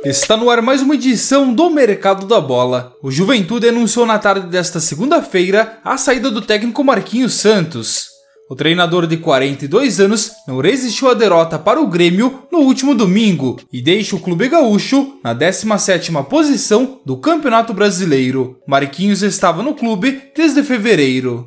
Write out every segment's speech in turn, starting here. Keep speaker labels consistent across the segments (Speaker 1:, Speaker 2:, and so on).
Speaker 1: Está no ar mais uma edição do Mercado da Bola. O Juventude anunciou na tarde desta segunda-feira a saída do técnico Marquinhos Santos. O treinador de 42 anos não resistiu à derrota para o Grêmio no último domingo e deixa o clube gaúcho na 17ª posição do Campeonato Brasileiro. Marquinhos estava no clube desde fevereiro.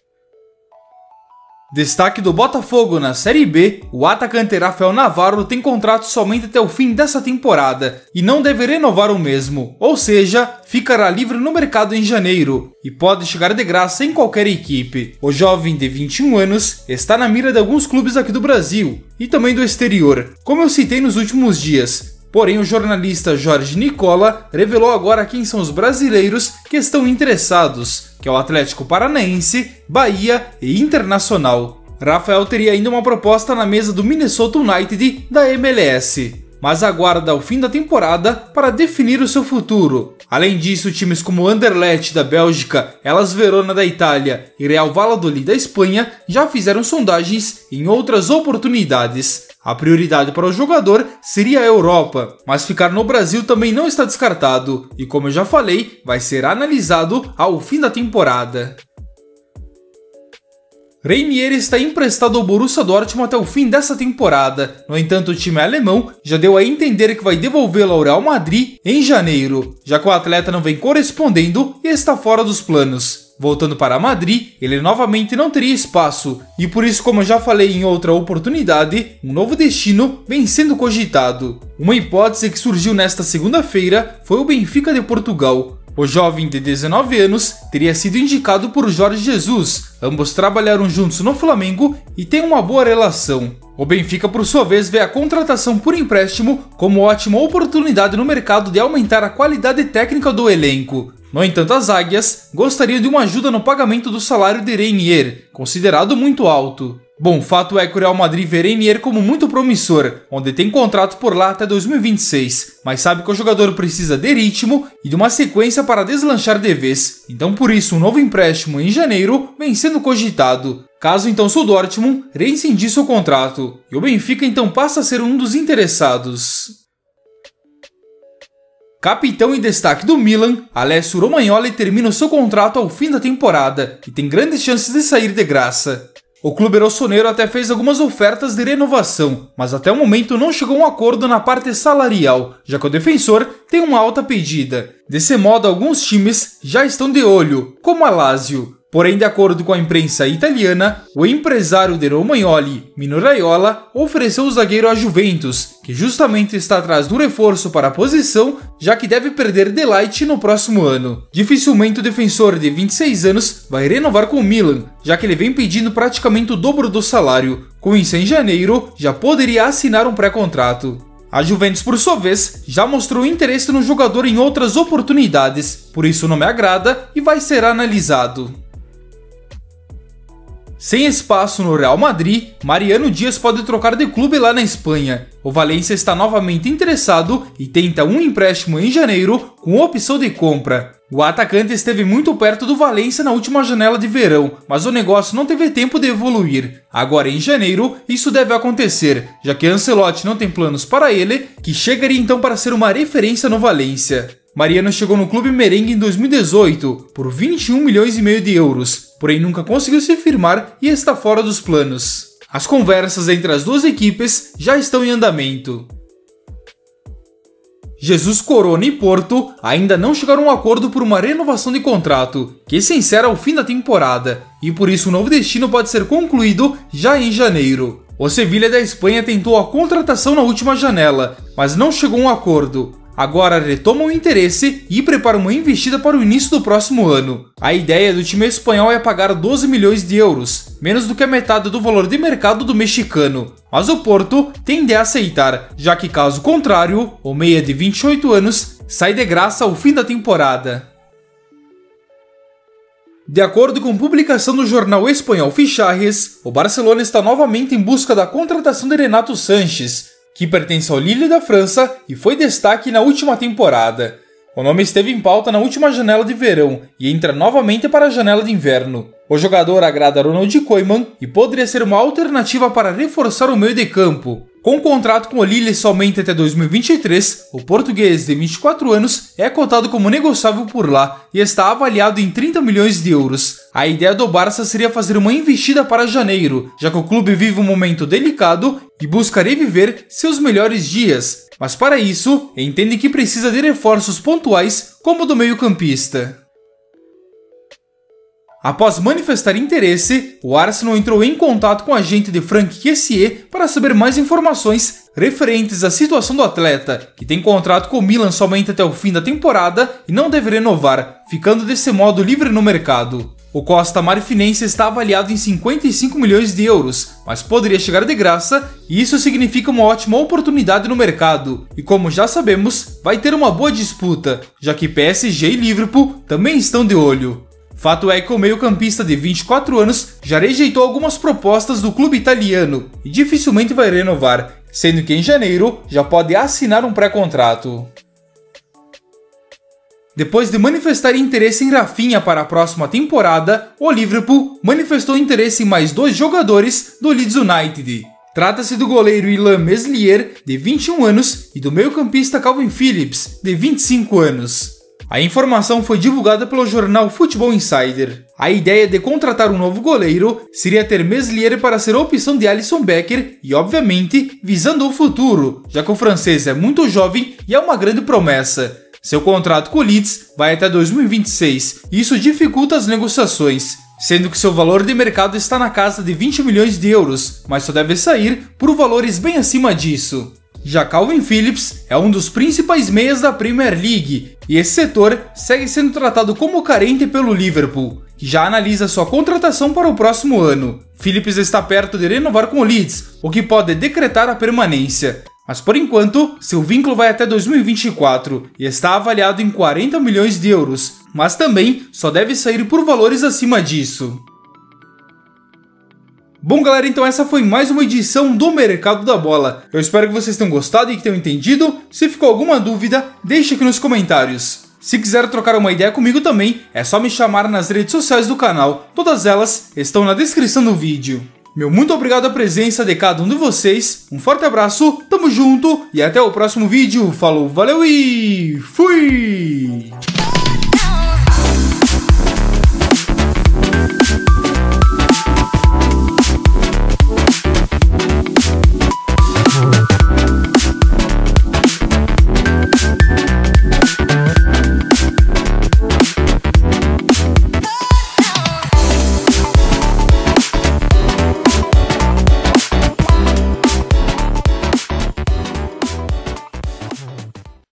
Speaker 1: Destaque do Botafogo na Série B, o atacante Rafael Navarro tem contrato somente até o fim dessa temporada e não deve renovar o mesmo, ou seja, ficará livre no mercado em janeiro e pode chegar de graça em qualquer equipe. O jovem de 21 anos está na mira de alguns clubes aqui do Brasil e também do exterior, como eu citei nos últimos dias. Porém, o jornalista Jorge Nicola revelou agora quem são os brasileiros que estão interessados, que é o Atlético Paranaense, Bahia e Internacional. Rafael teria ainda uma proposta na mesa do Minnesota United da MLS, mas aguarda o fim da temporada para definir o seu futuro. Além disso, times como Anderlecht da Bélgica, Hellas Verona da Itália e Real Valladolid da Espanha já fizeram sondagens em outras oportunidades. A prioridade para o jogador seria a Europa, mas ficar no Brasil também não está descartado e, como eu já falei, vai ser analisado ao fim da temporada. Reinier está emprestado ao Borussia Dortmund até o fim dessa temporada. No entanto, o time alemão já deu a entender que vai devolvê-lo ao Real Madrid em janeiro, já que o atleta não vem correspondendo e está fora dos planos. Voltando para Madrid, ele novamente não teria espaço, e por isso, como eu já falei em outra oportunidade, um novo destino vem sendo cogitado. Uma hipótese que surgiu nesta segunda-feira foi o Benfica de Portugal. O jovem de 19 anos teria sido indicado por Jorge Jesus, ambos trabalharam juntos no Flamengo e têm uma boa relação. O Benfica, por sua vez, vê a contratação por empréstimo como ótima oportunidade no mercado de aumentar a qualidade técnica do elenco. No entanto, as águias gostariam de uma ajuda no pagamento do salário de Reinier, considerado muito alto. Bom, o fato é que o Real Madrid vê Reinier como muito promissor, onde tem contrato por lá até 2026, mas sabe que o jogador precisa de ritmo e de uma sequência para deslanchar de vez. Então, por isso, um novo empréstimo em janeiro vem sendo cogitado. Caso então o Dortmund rescindir seu contrato, e o Benfica então passa a ser um dos interessados. Capitão e destaque do Milan, Alessio Romagnoli termina o seu contrato ao fim da temporada e tem grandes chances de sair de graça. O clube rossoneiro até fez algumas ofertas de renovação, mas até o momento não chegou a um acordo na parte salarial, já que o defensor tem uma alta pedida. Desse modo, alguns times já estão de olho, como a Lazio. Porém, de acordo com a imprensa italiana, o empresário de Romagnoli, Mino Raiola, ofereceu o zagueiro à Juventus, que justamente está atrás do reforço para a posição, já que deve perder De Ligt no próximo ano. Dificilmente o defensor de 26 anos vai renovar com o Milan, já que ele vem pedindo praticamente o dobro do salário. Com isso, em janeiro, já poderia assinar um pré-contrato. A Juventus, por sua vez, já mostrou interesse no jogador em outras oportunidades, por isso não me agrada e vai ser analisado. Sem espaço no Real Madrid, Mariano Dias pode trocar de clube lá na Espanha. O Valência está novamente interessado e tenta um empréstimo em janeiro com opção de compra. O atacante esteve muito perto do Valência na última janela de verão, mas o negócio não teve tempo de evoluir. Agora em janeiro, isso deve acontecer, já que Ancelotti não tem planos para ele, que chegaria então para ser uma referência no Valência. Mariano chegou no clube merengue em 2018 por 21 milhões e meio de euros, porém nunca conseguiu se firmar e está fora dos planos. As conversas entre as duas equipes já estão em andamento. Jesus, Corona e Porto ainda não chegaram a um acordo por uma renovação de contrato, que se encerra ao fim da temporada, e por isso o novo destino pode ser concluído já em janeiro. O Sevilha da Espanha tentou a contratação na última janela, mas não chegou a um acordo. Agora retoma o interesse e prepara uma investida para o início do próximo ano. A ideia do time espanhol é pagar 12 milhões de euros, menos do que a metade do valor de mercado do mexicano. Mas o Porto tende a aceitar, já que caso contrário, o meia de 28 anos sai de graça ao fim da temporada. De acordo com publicação do jornal espanhol Fichajes, o Barcelona está novamente em busca da contratação de Renato Sanches, que pertence ao Lille da França e foi destaque na última temporada. O nome esteve em pauta na última janela de verão e entra novamente para a janela de inverno. O jogador agrada Ronald Koeman e poderia ser uma alternativa para reforçar o meio de campo. Com contrato com o Lille somente até 2023, o português de 24 anos é cotado como negociável por lá e está avaliado em 30 milhões de euros. A ideia do Barça seria fazer uma investida para janeiro, já que o clube vive um momento delicado e busca reviver seus melhores dias. Mas para isso, entendem que precisa de reforços pontuais como o do meio-campista. Após manifestar interesse, o Arsenal entrou em contato com o agente de Franck Kessié para saber mais informações referentes à situação do atleta, que tem contrato com o Milan somente até o fim da temporada e não deve renovar, ficando desse modo livre no mercado. O Costa Marfinense está avaliado em 55 milhões de euros, mas poderia chegar de graça e isso significa uma ótima oportunidade no mercado. E como já sabemos, vai ter uma boa disputa, já que PSG e Liverpool também estão de olho. Fato é que o meio-campista de 24 anos já rejeitou algumas propostas do clube italiano e dificilmente vai renovar, sendo que em janeiro já pode assinar um pré-contrato. Depois de manifestar interesse em Rafinha para a próxima temporada, o Liverpool manifestou interesse em mais 2 jogadores do Leeds United. Trata-se do goleiro Illan Meslier, de 21 anos, e do meio-campista Calvin Phillips, de 25 anos. A informação foi divulgada pelo jornal Football Insider. A ideia de contratar um novo goleiro seria ter Meslier para ser a opção de Alisson Becker e, obviamente, visando o futuro, já que o francês é muito jovem e é uma grande promessa. Seu contrato com o Leeds vai até 2026 e isso dificulta as negociações, sendo que seu valor de mercado está na casa de 20 milhões de euros, mas só deve sair por valores bem acima disso. Já Calvin Phillips é um dos principais meias da Premier League e esse setor segue sendo tratado como carente pelo Liverpool, que já analisa sua contratação para o próximo ano. Phillips está perto de renovar com o Leeds, o que pode decretar a permanência. Mas por enquanto, seu vínculo vai até 2024 e está avaliado em 40 milhões de euros, mas também só deve sair por valores acima disso. Bom galera, então essa foi mais uma edição do Mercado da Bola. Eu espero que vocês tenham gostado e que tenham entendido. Se ficou alguma dúvida, deixe aqui nos comentários. Se quiser trocar uma ideia comigo também, é só me chamar nas redes sociais do canal. Todas elas estão na descrição do vídeo. Meu muito obrigado à presença de cada um de vocês. Um forte abraço, tamo junto e até o próximo vídeo. Falou, valeu e fui!